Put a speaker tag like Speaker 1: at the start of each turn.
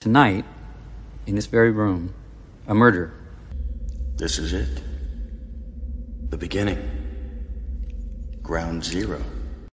Speaker 1: Tonight, in this very room, a murder.
Speaker 2: This is it. The beginning. Ground zero.